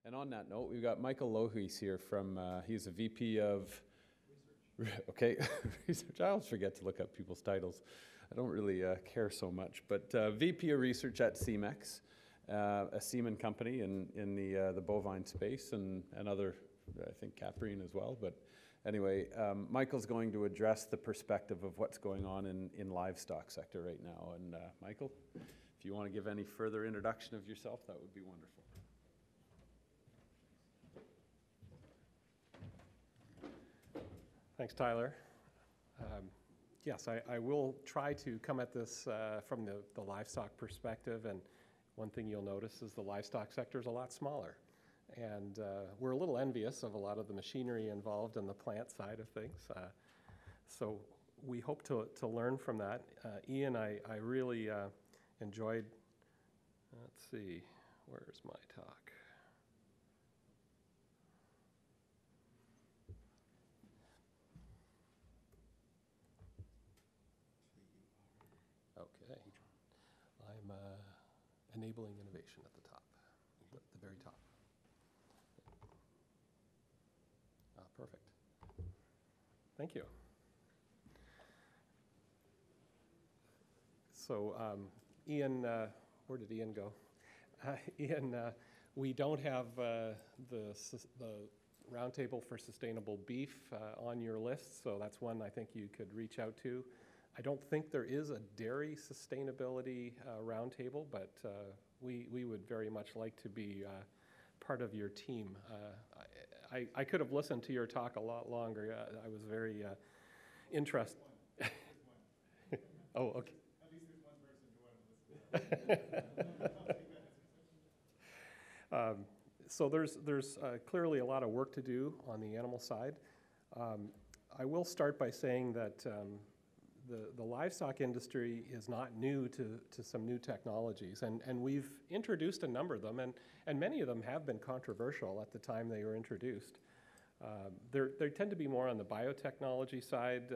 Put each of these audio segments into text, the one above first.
And on that note, we've got Michael Lohuis here from, he's a VP of Research. Okay, research. I always forget to look up people's titles. I don't really care so much, but VP of Research at Semex, a semen company in the bovine space and other, I think caprine as well. But anyway, Michael's going to address the perspective of what's going on in livestock sector right now. And Michael, if you want to give any further introduction of yourself, that would be wonderful. Thanks, Tyler. Yes, I will try to come at this from the livestock perspective, and one thing you'll notice is the livestock sector is a lot smaller. And we're a little envious of a lot of the machinery involved in the plant side of things. So we hope to learn from that. Ian, I really enjoyed, let's see, where's my talk? Okay, I'm enabling innovation at the top, the very top. Perfect. Thank you. So Ian, where did Ian go? Ian, we don't have the Roundtable for Sustainable Beef on your list, so that's one I think you could reach out to. I don't think there is a dairy sustainability roundtable, but we would very much like to be part of your team. I could have listened to your talk a lot longer. I was very interested. Oh, okay. At least there's one person who wanted to listen. So there's clearly a lot of work to do on the animal side. I will start by saying that the livestock industry is not new to some new technologies, and we've introduced a number of them, and many of them have been controversial at the time they were introduced. They tend to be more on the biotechnology side,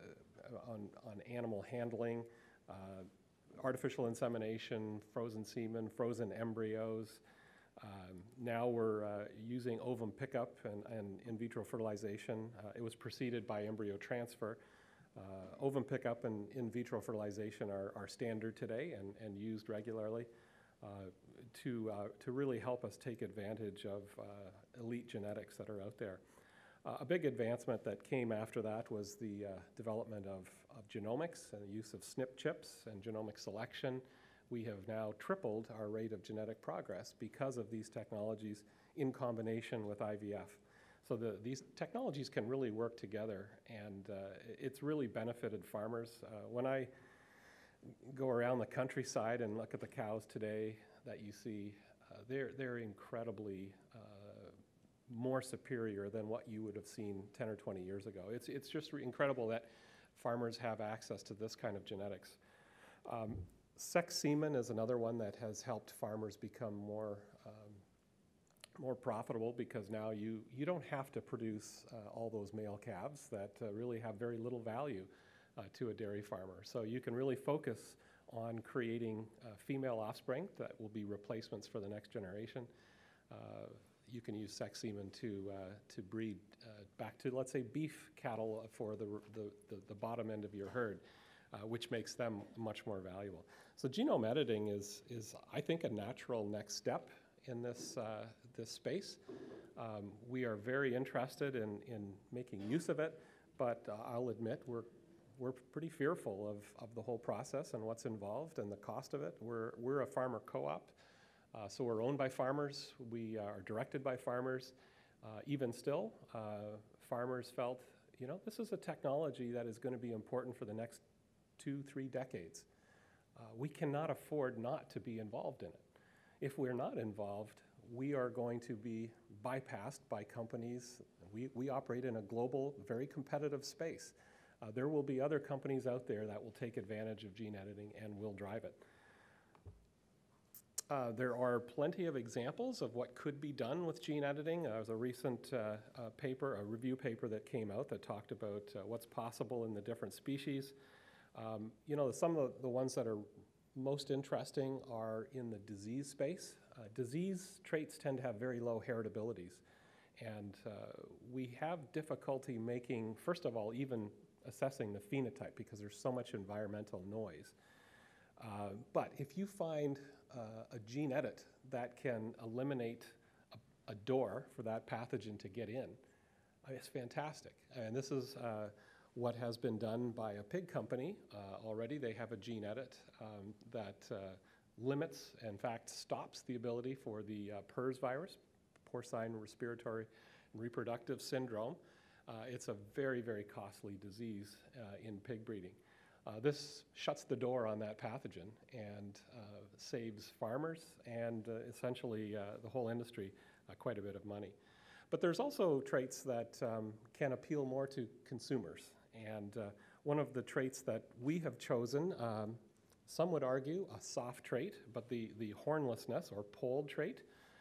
on animal handling, artificial insemination, frozen semen, frozen embryos. Now we're using ovum pickup and in vitro fertilization. It was preceded by embryo transfer. Ovum pickup and in vitro fertilization are standard today and used regularly to really help us take advantage of elite genetics that are out there. A big advancement that came after that was the development of genomics and the use of SNP chips and genomic selection. We have now tripled our rate of genetic progress because of these technologies in combination with IVF. So these technologies can really work together, and it's really benefited farmers. When I go around the countryside and look at the cows today that you see, they're incredibly more superior than what you would have seen 10 or 20 years ago. It's just incredible that farmers have access to this kind of genetics. Sex semen is another one that has helped farmers become more profitable, because now you don't have to produce all those male calves that really have very little value to a dairy farmer. So you can really focus on creating female offspring that will be replacements for the next generation. You can use sex semen to breed back to, let's say, beef cattle for the bottom end of your herd, which makes them much more valuable. So genome editing is I think, a natural next step in this space. We are very interested in making use of it, but I'll admit we're pretty fearful of the whole process and what's involved and the cost of it. We're a farmer co-op, so we're owned by farmers. We are directed by farmers. Even still, farmers felt, this is a technology that is going to be important for the next 2-3 decades. We cannot afford not to be involved in it. If we're not involved, we are going to be bypassed by companies. We operate in a global, very competitive space. There will be other companies out there that will take advantage of gene editing and will drive it. There are plenty of examples of what could be done with gene editing. There was a recent a review paper that came out that talked about what's possible in the different species. Some of the ones that are most interesting are in the disease space. disease traits tend to have very low heritabilities. And we have difficulty making, first of all, even assessing the phenotype because there's so much environmental noise. But if you find a gene edit that can eliminate a door for that pathogen to get in, it's fantastic. And this is what has been done by a pig company already. They have a gene edit that limits, in fact, stops the ability for the PRRS virus, porcine respiratory and reproductive syndrome. It's a very, very costly disease in pig breeding. This shuts the door on that pathogen and saves farmers and essentially the whole industry quite a bit of money. But there's also traits that can appeal more to consumers. And one of the traits that we have chosen, some would argue a soft trait, but the hornlessness or polled trait,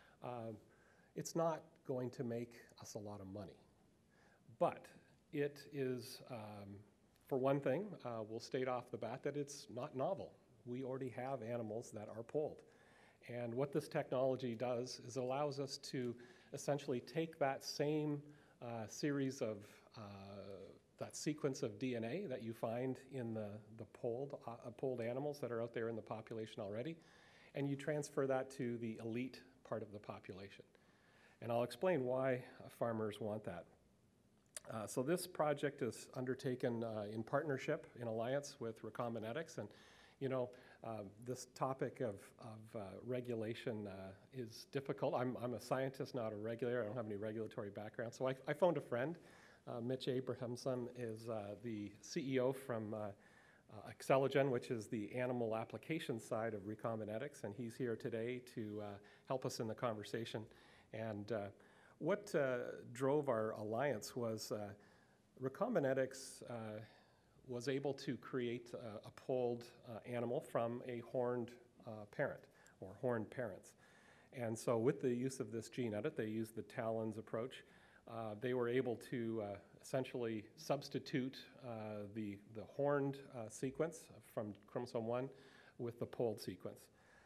it's not going to make us a lot of money. But it is, for one thing, we'll state off the bat that it's not novel. We already have animals that are polled. And what this technology does is allows us to essentially take that same series of, that sequence of DNA that you find in the polled animals that are out there in the population already, and you transfer that to the elite part of the population. And I'll explain why farmers want that. So this project is undertaken in partnership, in alliance with Recombinetics, and you know, this topic of regulation is difficult. I'm a scientist, not a regulator. I don't have any regulatory background. So I phoned a friend. Mitch Abrahamson is the CEO from Excelogen, which is the animal application side of Recombinetics, and he's here today to help us in the conversation. And what drove our alliance was Recombinetics was able to create a polled animal from a horned parent or horned parents. And so with the use of this gene edit, they used the TALENs approach. They were able to essentially substitute the horned sequence from chromosome 1 with the polled sequence.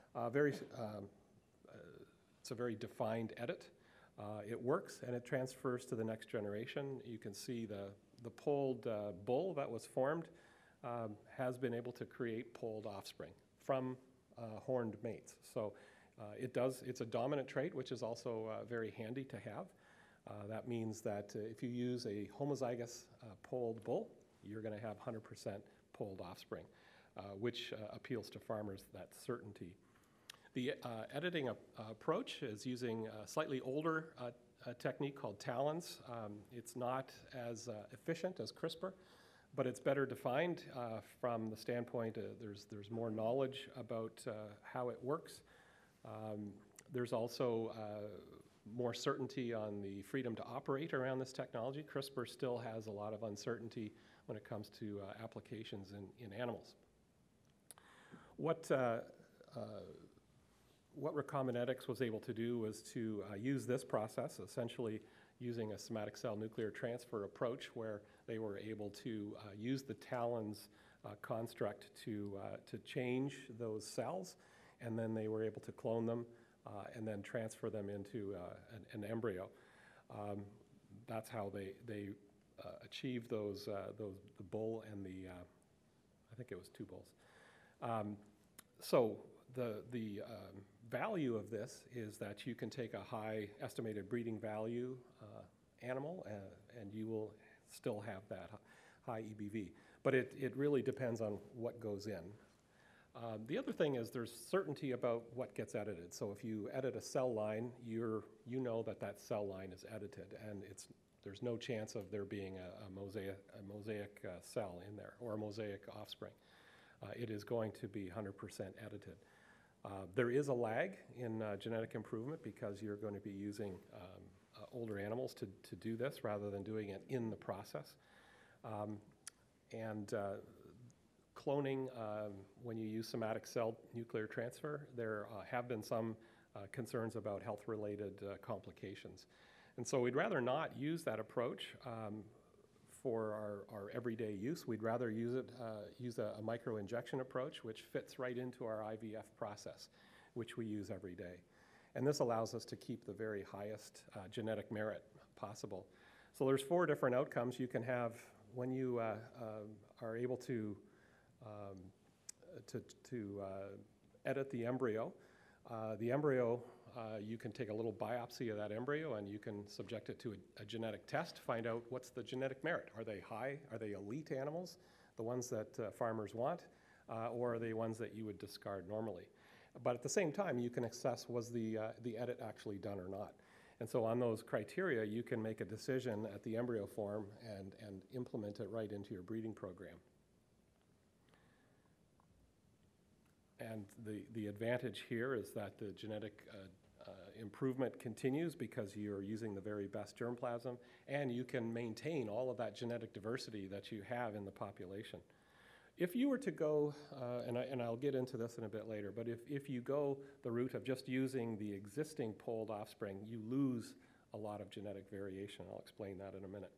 It's a very defined edit. It works and it transfers to the next generation. You can see the polled bull that was formed has been able to create polled offspring from horned mates. So it's a dominant trait, which is also very handy to have. That means that if you use a homozygous polled bull, you're going to have 100% polled offspring, which appeals to farmers, that certainty. The editing approach is using a slightly older technique called TALENs. It's not as efficient as CRISPR, but it's better defined from the standpoint there's more knowledge about how it works. There's also more certainty on the freedom to operate around this technology. CRISPR still has a lot of uncertainty when it comes to applications in animals. What Recombinetics was able to do was to use this process, essentially using a somatic cell nuclear transfer approach, where they were able to use the TALENs construct to change those cells, and then they were able to clone them and then transfer them into an embryo. That's how they achieved those, the bull and the, I think it was 2 bulls. So the value of this is that you can take a high estimated breeding value animal and you will still have that high EBV. But it really depends on what goes in. The other thing is there's certainty about what gets edited. So if you edit a cell line, you know that cell line is edited, and there's no chance of there being a mosaic cell in there or a mosaic offspring. It is going to be 100% edited. There is a lag in genetic improvement because you're going to be using older animals to do this rather than doing it in the process. Cloning, when you use somatic cell nuclear transfer, there have been some concerns about health-related complications. And so we'd rather not use that approach for our everyday use. We'd rather use a microinjection approach, which fits right into our IVF process, which we use every day. And this allows us to keep the very highest genetic merit possible. So there's 4 different outcomes you can have when you are able to edit the embryo. You can take a little biopsy of that embryo and you can subject it to a genetic test, find out what's the genetic merit. Are they high? Are they elite animals, the ones that farmers want, or are they ones that you would discard normally? But at the same time, you can assess was the edit actually done or not. And so on those criteria, you can make a decision at the embryo form and implement it right into your breeding program. And the advantage here is that the genetic improvement continues because you're using the very best germplasm, and you can maintain all of that genetic diversity that you have in the population. If you were to go, and I'll get into this in a bit later, but if you go the route of just using the existing polled offspring, you lose a lot of genetic variation. I'll explain that in a minute.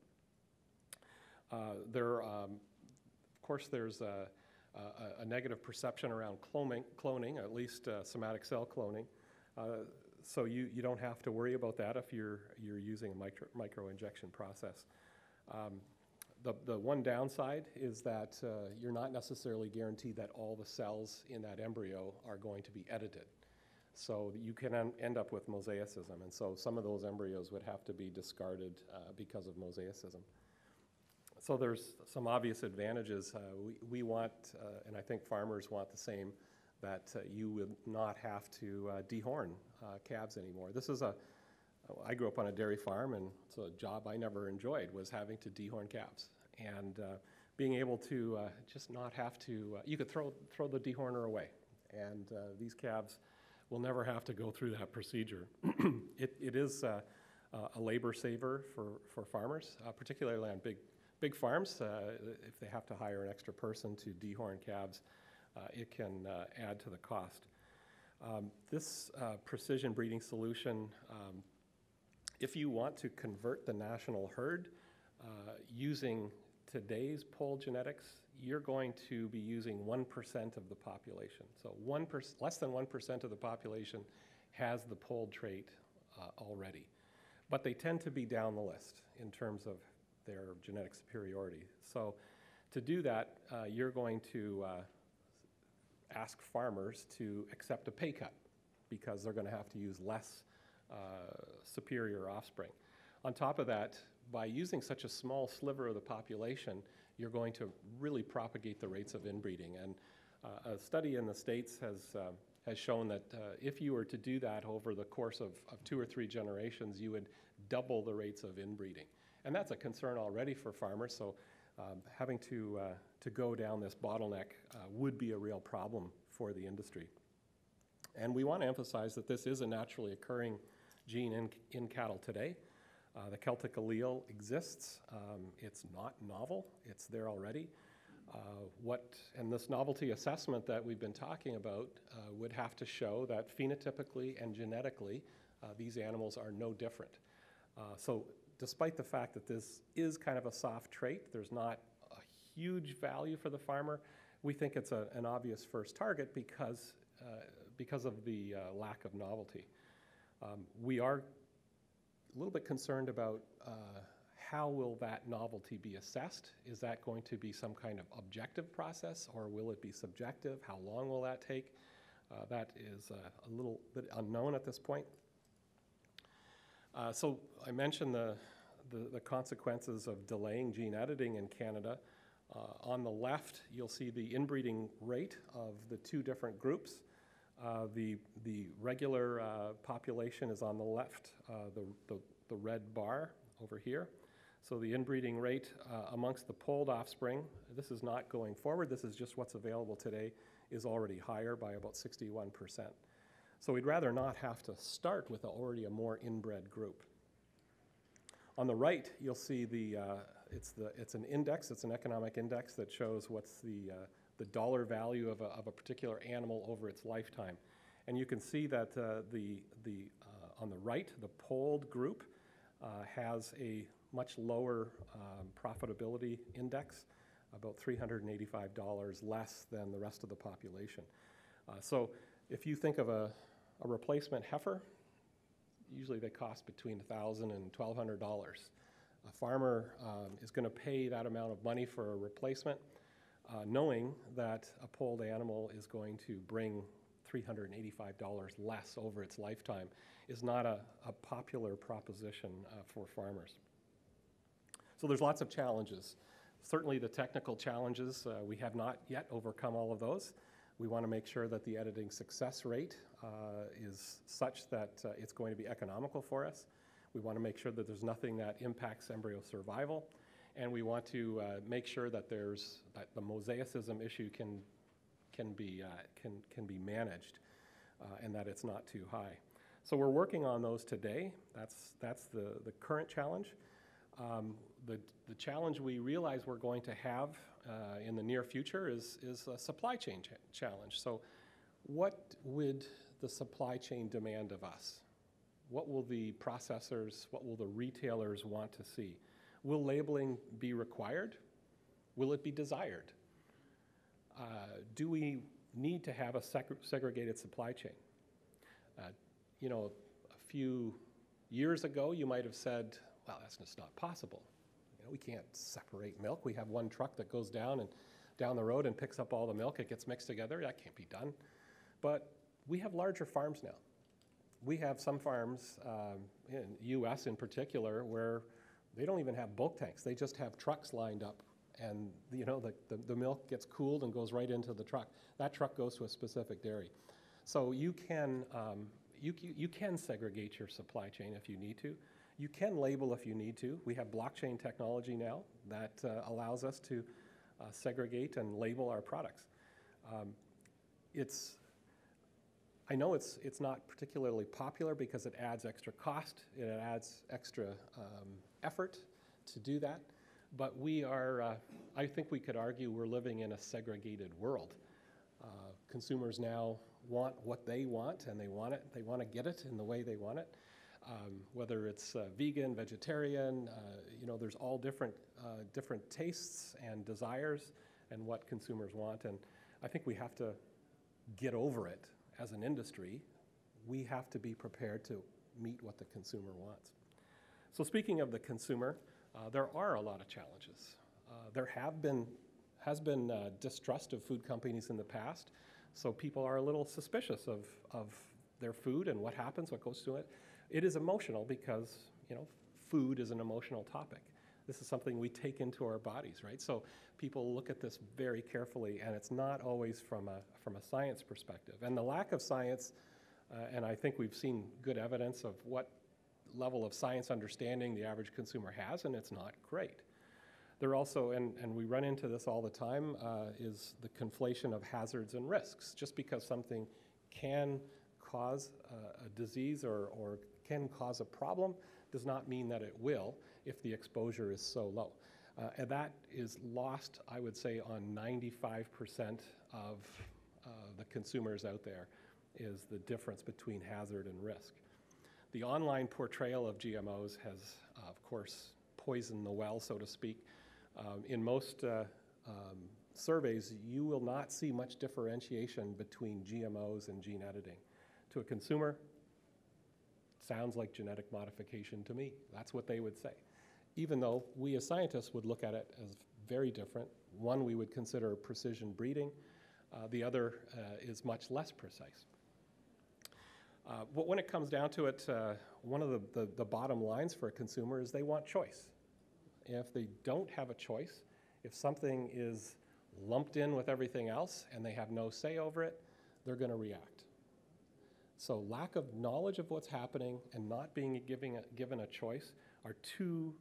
Of course, there's a negative perception around cloning, at least somatic cell cloning. So you don't have to worry about that if you're using a micro-injection process. The one downside is that you're not necessarily guaranteed that all the cells in that embryo are going to be edited. So you can end up with mosaicism, and so some of those embryos would have to be discarded because of mosaicism. So there's some obvious advantages. We want, and I think farmers want the same, that you would not have to dehorn calves anymore. I grew up on a dairy farm, and it's a job I never enjoyed, was having to dehorn calves. And being able to just not have to, you could throw the dehorner away, and these calves will never have to go through that procedure. It is a labor saver for farmers, particularly on big farms. If they have to hire an extra person to dehorn calves, it can add to the cost. This precision breeding solution, if you want to convert the national herd using today's polled genetics, you're going to be using 1% of the population. So less than 1% of the population has the polled trait already. But they tend to be down the list in terms of their genetic superiority. So to do that, you're going to ask farmers to accept a pay cut because they're going to have to use less superior offspring. On top of that, by using such a small sliver of the population, you're going to really propagate the rates of inbreeding. And a study in the States has shown that if you were to do that over the course of 2 or 3 generations, you would double the rates of inbreeding. And that's a concern already for farmers, so having to go down this bottleneck would be a real problem for the industry. And we want to emphasize that this is a naturally occurring gene in cattle today. The Celtic allele exists. It's not novel. It's there already. And this novelty assessment that we've been talking about would have to show that phenotypically and genetically, these animals are no different. So despite the fact that this is kind of a soft trait, there's not a huge value for the farmer, we think it's an obvious first target because of the lack of novelty. We are a little bit concerned about how will that novelty be assessed? Is that going to be some kind of objective process, or will it be subjective? How long will that take? That is a little bit unknown at this point. So I mentioned the consequences of delaying gene editing in Canada. On the left, you'll see the inbreeding rate of the 2 different groups. The regular population is on the left, the red bar over here. So the inbreeding rate amongst the polled offspring, this is not going forward, this is just what's available today, is already higher by about 61%. So we'd rather not have to start with already a more inbred group. On the right, you'll see it's an index, it's an economic index that shows what's the dollar value of a particular animal over its lifetime. And you can see that on the right, the polled group has a much lower profitability index, about $385 less than the rest of the population. So if you think of a replacement heifer Usually they cost between $1,000 and $1,200. A farmer is going to pay that amount of money for a replacement, knowing that a polled animal is going to bring $385 less over its lifetime is not a popular proposition for farmers. So there's lots of challenges. Certainly the technical challenges, we have not yet overcome all of those. We want to make sure that the editing success rate is such that it's going to be economical for us. We want to make sure that there's nothing that impacts embryo survival, and we want to make sure that that the mosaicism issue can be managed, and that it's not too high. So we're working on those today. That's the current challenge. The challenge we realize we're going to have in the near future is a supply chain challenge. So what would the supply chain demand of us? What will the processors, what will the retailers want to see? Will labeling be required? Will it be desired? Do we need to have a segregated supply chain? You know, a few years ago, you might have said, well, that's just not possible. You know, we can't separate milk. We have one truck that goes down the road and picks up all the milk. It gets mixed together. That can't be done. But we have larger farms now. We have some farms in the U.S. in particular where they don't even have bulk tanks. They just have trucks lined up, and you know the milk gets cooled and goes right into the truck. That truck goes to a specific dairy. So you can segregate your supply chain if you need to. You can label if you need to. We have blockchain technology now that allows us to segregate and label our products. I know it's not particularly popular because it adds extra cost, it adds extra effort to do that, but we are, I think we could argue we're living in a segregated world. Consumers now want what they want, and they want to get it in the way they want it. Whether it's vegan, vegetarian, you know, there's all different tastes and desires and what consumers want, and I think we have to get over it. As an industry, we have to be prepared to meet what the consumer wants. So speaking of the consumer, there are a lot of challenges. There has been distrust of food companies in the past, so people are a little suspicious of their food and what happens, what goes to it. It is emotional because, you know, food is an emotional topic. This is something we take into our bodies, right? So people look at this very carefully, and it's not always from a science perspective. And the lack of science, and I think we've seen good evidence of what level of science understanding the average consumer has, and it's not great. There also, and we run into this all the time, is the conflation of hazards and risks. Just because something can cause a disease or can cause a problem does not mean that it will if the exposure is so low. And that is lost, I would say, on 95% of the consumers out there, is the difference between hazard and risk. The online portrayal of GMOs has, of course, poisoned the well, so to speak. In most surveys, you will not see much differentiation between GMOs and gene editing. To a consumer, sounds like genetic modification to me. That's what they would say. Even though we as scientists would look at it as very different. One we would consider precision breeding. The other is much less precise. But when it comes down to it, one of the bottom lines for a consumer is they want choice. If they don't have a choice, if something is lumped in with everything else and they have no say over it, they're going to react. So lack of knowledge of what's happening and not being given a choice are two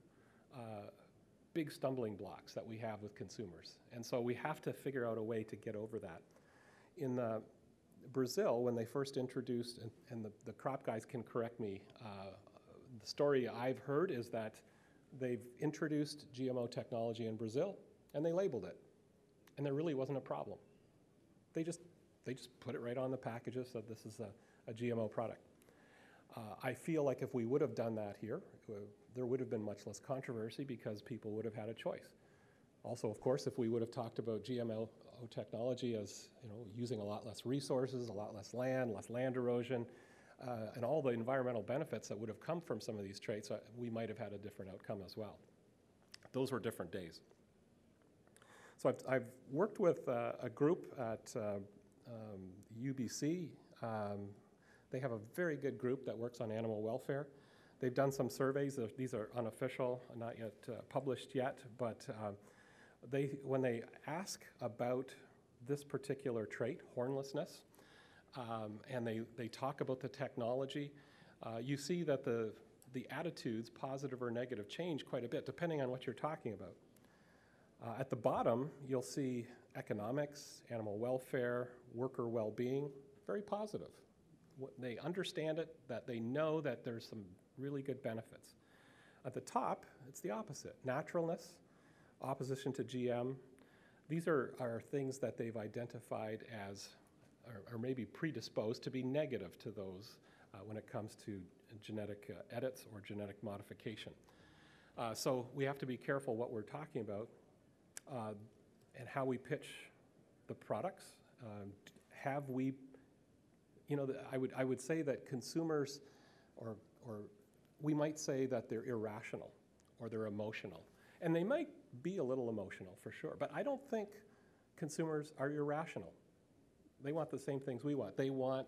big stumbling blocks that we have with consumers. And so we have to figure out a way to get over that. In Brazil, when they first introduced, and the crop guys can correct me, the story I've heard is that they've introduced GMO technology in Brazil and they labeled it. And there really wasn't a problem. They just put it right on the packages, said this is a GMO product. I feel like if we would have done that here, there would have been much less controversy because people would have had a choice. Also, of course, if we would have talked about GMO technology as, you know, using a lot less resources, a lot less land erosion, and all the environmental benefits that would have come from some of these traits, we might have had a different outcome as well. Those were different days. So I've worked with a group at UBC. They have a very good group that works on animal welfare. They've done some surveys. These are unofficial, not yet published yet, but when they ask about this particular trait, hornlessness, and they talk about the technology, you see that the attitudes, positive or negative, change quite a bit depending on what you're talking about. At the bottom, you'll see economics, animal welfare, worker well-being, very positive. They understand it, that they know that there's some really good benefits. At the top, it's the opposite. Naturalness, opposition to GM. These are things that they've identified as, or maybe predisposed to be negative to those when it comes to genetic edits or genetic modification. So we have to be careful what we're talking about and how we pitch the products. Have we, you know, I would say that consumers, or we might say that they're irrational or they're emotional. And they might be a little emotional for sure, but I don't think consumers are irrational. They want the same things we want. They want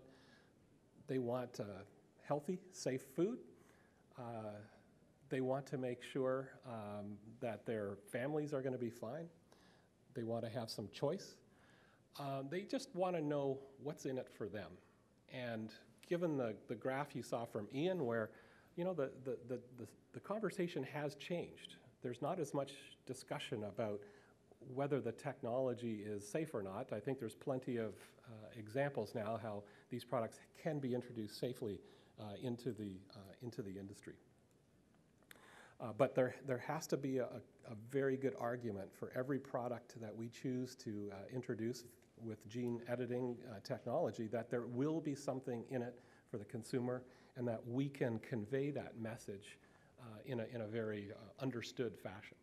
healthy, safe food. They want to make sure that their families are going to be fine. They want to have some choice. They just want to know what's in it for them. And given the graph you saw from Ian, where you know the conversation has changed. There's not as much discussion about whether the technology is safe or not. I think there's plenty of examples now how these products can be introduced safely into the industry. But there has to be a very good argument for every product that we choose to introduce with gene editing technology, that there will be something in it for the consumer, and that we can convey that message in a very understood fashion.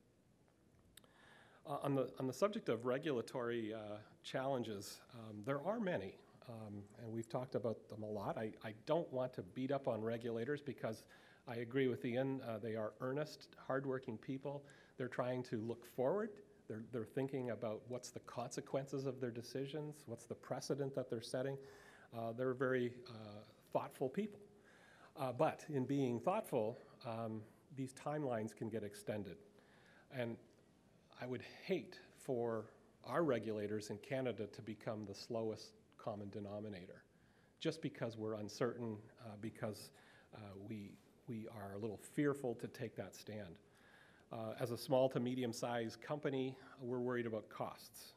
On the subject of regulatory challenges, there are many, and we've talked about them a lot. I don't want to beat up on regulators because I agree with Ian. They are earnest, hardworking people. They're trying to look forward. They're thinking about what's the consequences of their decisions, what's the precedent that they're setting. They're very thoughtful people. But in being thoughtful, these timelines can get extended. And I would hate for our regulators in Canada to become the slowest common denominator, just because we're uncertain, because we are a little fearful to take that stand. As a small to medium-sized company, we're worried about costs.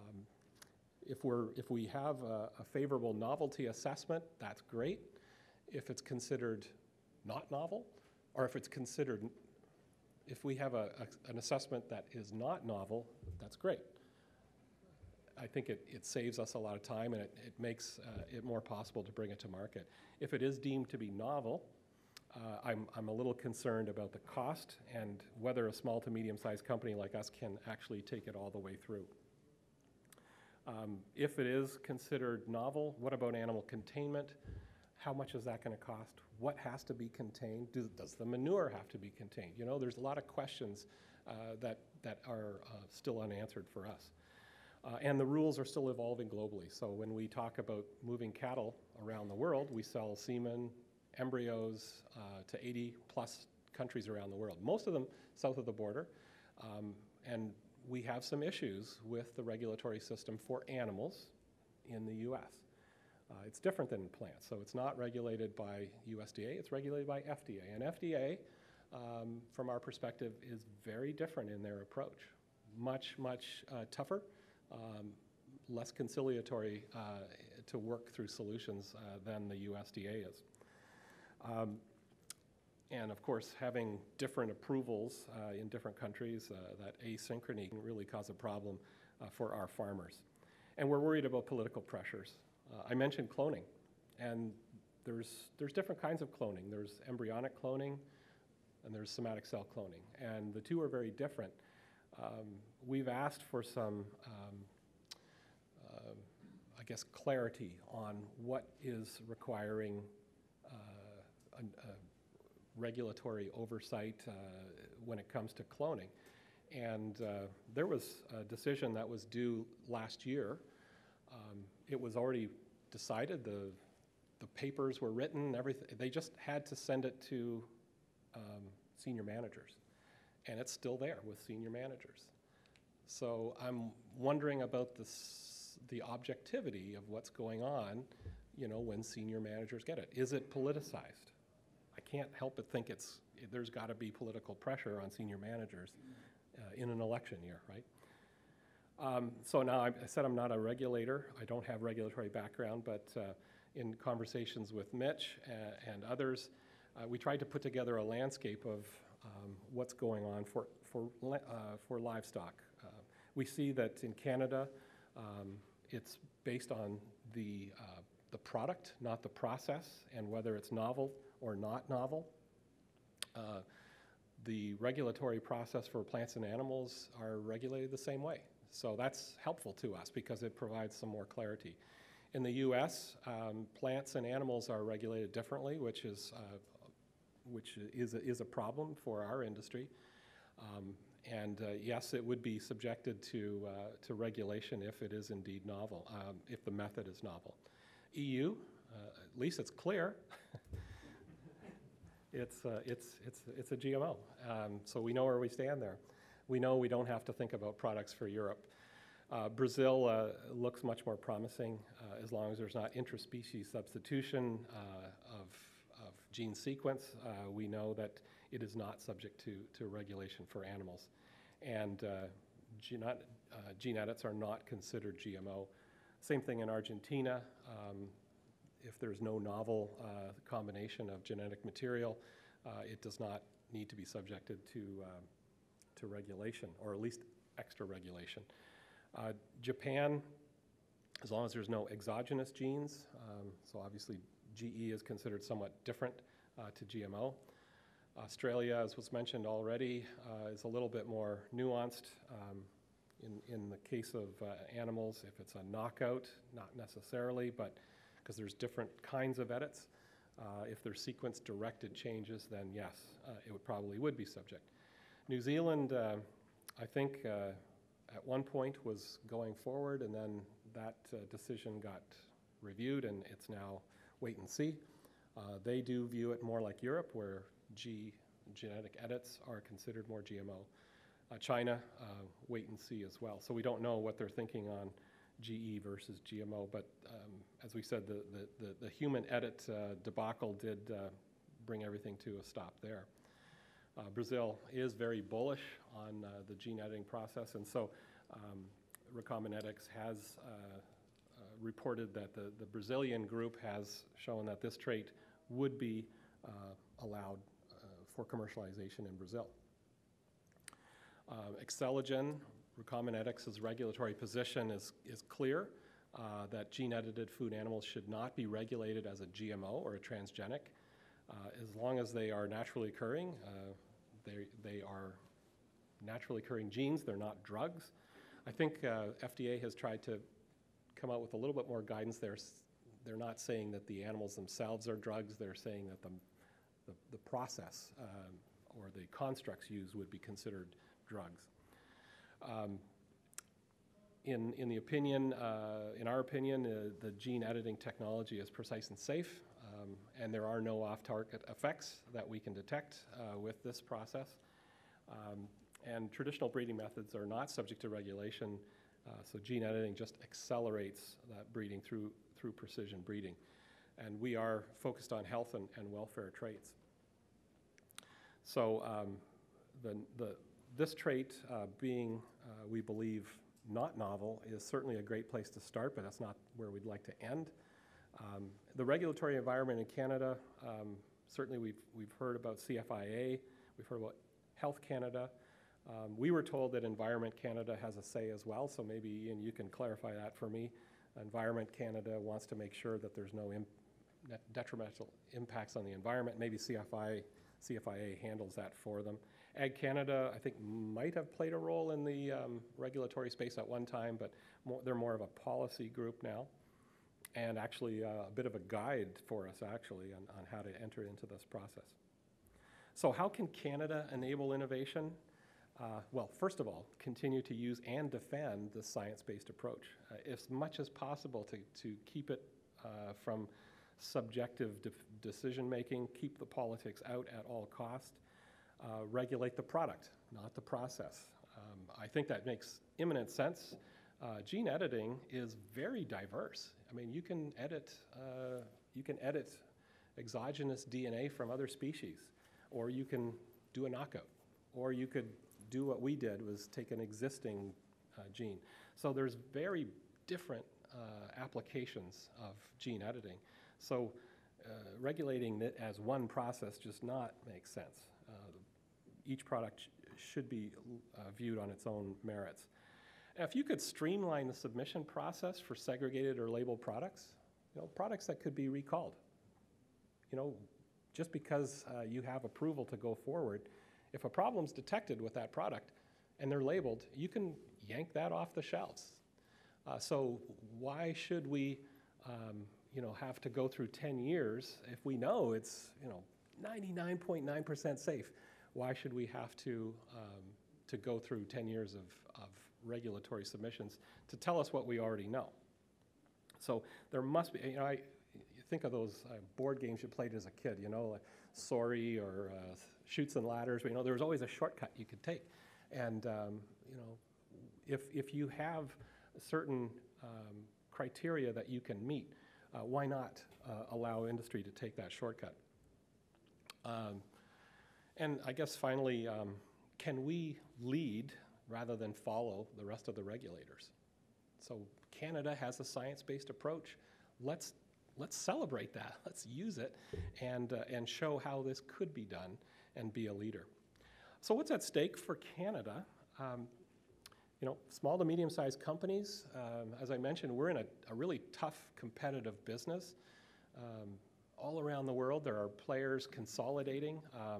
If we have a favorable novelty assessment, that's great. If it's considered not novel, or if we have an assessment that is not novel, that's great. I think it saves us a lot of time, and it makes it more possible to bring it to market. If it is deemed to be novel, I'm a little concerned about the cost and whether a small to medium-sized company like us can actually take it all the way through. If it is considered novel, what about animal containment? How much is that going to cost? What has to be contained? Does the manure have to be contained? You know, there's a lot of questions that are still unanswered for us. And the rules are still evolving globally. So when we talk about moving cattle around the world, we sell semen, embryos to 80 plus countries around the world, most of them south of the border. And we have some issues with the regulatory system for animals in the US. It's different than plants. So it's not regulated by USDA, it's regulated by FDA. And FDA, from our perspective, is very different in their approach. Much tougher, less conciliatory to work through solutions than the USDA is. And of course, having different approvals in different countries, that asynchrony can really cause a problem for our farmers. And we're worried about political pressures. I mentioned cloning, and there's different kinds of cloning. There's embryonic cloning, and there's somatic cell cloning, and the two are very different. We've asked for some, I guess, clarity on what is requiring regulatory oversight when it comes to cloning. And there was a decision that was due last year. It was already decided, the papers were written, everything. They just had to send it to senior managers. And it's still there with senior managers. So I'm wondering about the objectivity of what's going on, you know, when senior managers get it. Is it politicized? I can't help but think there's got to be political pressure on senior managers in an election year, right? So now I said I'm not a regulator. I don't have regulatory background, but in conversations with Mitch and others, we tried to put together a landscape of what's going on for livestock. We see that in Canada, it's based on the product, not the process, and whether it's novel or not novel. The regulatory process for plants and animals are regulated the same way. So that's helpful to us because it provides some more clarity. In the US, plants and animals are regulated differently, which is a problem for our industry. Yes, it would be subjected to regulation if it is indeed novel, if the method is novel. EU, at least it's clear. It's a GMO, so we know where we stand there. We know we don't have to think about products for Europe. Brazil looks much more promising as long as there's not interspecies substitution of gene sequence. We know that it is not subject to regulation for animals. And gene edits are not considered GMO. Same thing in Argentina. If there's no novel combination of genetic material, it does not need to be subjected to regulation, or at least extra regulation. Japan, as long as there's no exogenous genes, so obviously GE is considered somewhat different to GMO. Australia, as was mentioned already, is a little bit more nuanced. In the case of animals, if it's a knockout, not necessarily, but because there's different kinds of edits. If there's sequence-directed changes, then yes, it probably would be subject. New Zealand, I think, at one point was going forward, and then that decision got reviewed, and it's now wait and see. They do view it more like Europe, where genetic edits are considered more GMO. China, wait and see as well. So we don't know what they're thinking on GE versus GMO, but as we said, the human edit debacle did bring everything to a stop there. Brazil is very bullish on the gene editing process, and so Recombinetics has reported that the Brazilian group has shown that this trait would be allowed for commercialization in Brazil. Excelogen, Recombinetics' regulatory position is clear that gene-edited food animals should not be regulated as a GMO or a transgenic. As long as they are naturally occurring, they are naturally occurring genes, they're not drugs. I think FDA has tried to come out with a little bit more guidance there. They're not saying that the animals themselves are drugs, they're saying that the process or the constructs used would be considered drugs. In the opinion, in our opinion, the gene editing technology is precise and safe, and there are no off-target effects that we can detect with this process. And traditional breeding methods are not subject to regulation, so gene editing just accelerates that breeding through precision breeding. And we are focused on health and welfare traits. So this trait being, we believe, not novel is certainly a great place to start, but that's not where we'd like to end. The regulatory environment in Canada, certainly we've heard about CFIA, we've heard about Health Canada. We were told that Environment Canada has a say as well, so maybe Ian, you can clarify that for me. Environment Canada wants to make sure that there's no detrimental impacts on the environment. Maybe CFIA handles that for them. Ag Canada, I think, might have played a role in the regulatory space at one time, but they're more of a policy group now. and actually a bit of a guide for us actually on how to enter into this process. So how can Canada enable innovation? Well, first of all, continue to use and defend the science-based approach as much as possible to keep it from subjective decision-making, keep the politics out at all cost, regulate the product, not the process. I think that makes imminent sense. Gene editing is very diverse. I mean, you can edit exogenous DNA from other species, or you can do a knockout, or you could do what we did, was take an existing gene. So there's very different applications of gene editing. So regulating it as one process just not makes sense. Each product should be viewed on its own merits. Now, if you could streamline the submission process for segregated or labeled products, products that could be recalled. Just because you have approval to go forward, if a problem's detected with that product and they're labeled, you can yank that off the shelves. So why should we, have to go through 10 years if we know it's, 99.9% safe? Why should we have to go through 10 years of regulatory submissions to tell us what we already know? So there must be, you think of those board games you played as a kid, like Sorry or Chutes and Ladders. There was always a shortcut you could take. And, if you have certain criteria that you can meet, why not allow industry to take that shortcut? And I guess finally, can we lead rather than follow the rest of the regulators? So Canada has a science-based approach. Let's celebrate that. Let's use it and show how this could be done and be a leader. So what's at stake for Canada? Small to medium-sized companies, as I mentioned, we're in a really tough competitive business. All around the world, there are players consolidating.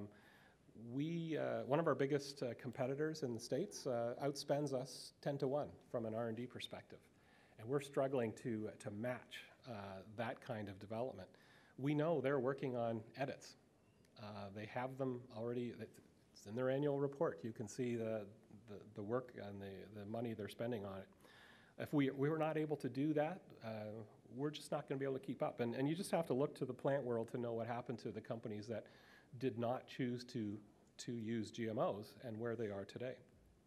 One of our biggest competitors in the States outspends us 10 to 1 from an R&D perspective. And we're struggling to match that kind of development. We know they're working on edits. They have them already. It's in their annual report. You can see the work and the money they're spending on it. If we were not able to do that, we're just not going to be able to keep up. And you just have to look to the plant world to know what happened to the companies that did not choose to use GMOs and where they are today.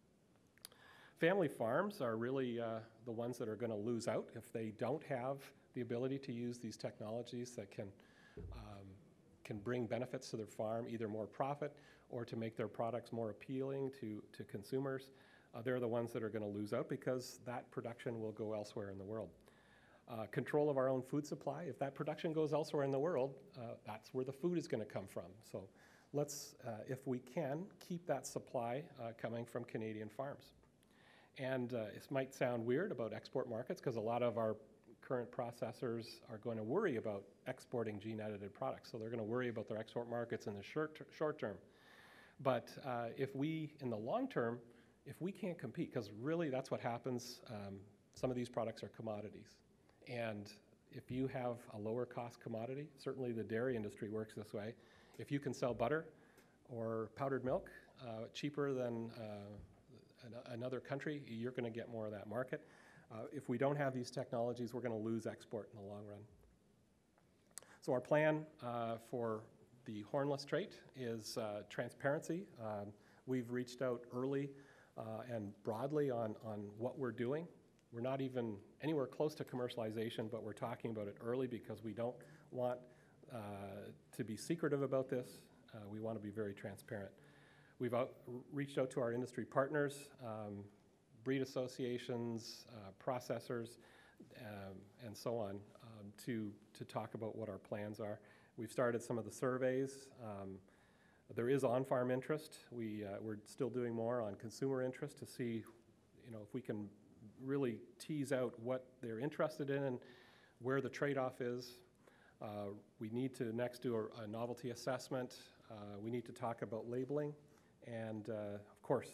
Family farms are really the ones that are going to lose out if they don't have the ability to use these technologies that can bring benefits to their farm, either more profit or to make their products more appealing to consumers. They're the ones that are going to lose out because that production will go elsewhere in the world. Control of our own food supply. If that production goes elsewhere in the world, that's where the food is going to come from. So let's, if we can, keep that supply coming from Canadian farms. And it might sound weird about export markets because a lot of our current processors are going to worry about exporting gene-edited products. So they're going to worry about their export markets in the short term. But if we, in the long term, if we can't compete, because really that's what happens, some of these products are commodities. And if you have a lower cost commodity, certainly the dairy industry works this way, if you can sell butter or powdered milk cheaper than another country, you're going to get more of that market. If we don't have these technologies, we're going to lose export in the long run. So our plan for the hornless trait is transparency. We've reached out early and broadly on what we're doing. We're not even anywhere close to commercialization, but we're talking about it early because we don't want to be secretive about this. We want to be very transparent. We've reached out to our industry partners, breed associations, processors, and so on to talk about what our plans are. We've started some of the surveys. There is on-farm interest. We're still doing more on consumer interest to see, if we can really tease out what they're interested in and where the trade-off is. We need to next do a novelty assessment. We need to talk about labeling and, of course,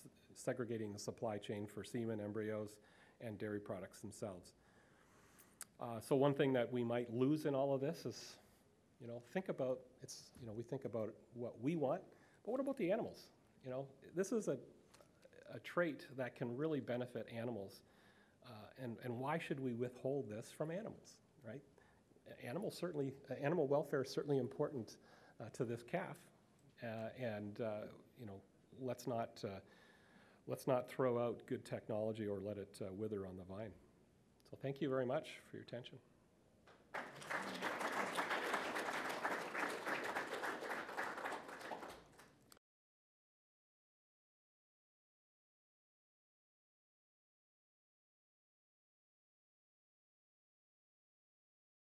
segregating the supply chain for semen, embryos, and dairy products themselves. So one thing that we might lose in all of this is, think about, we think about what we want, but what about the animals? This is a trait that can really benefit animals. And why should we withhold this from animals, right? Animal welfare is certainly important to this calf. Let's not throw out good technology or let it wither on the vine. So thank you very much for your attention.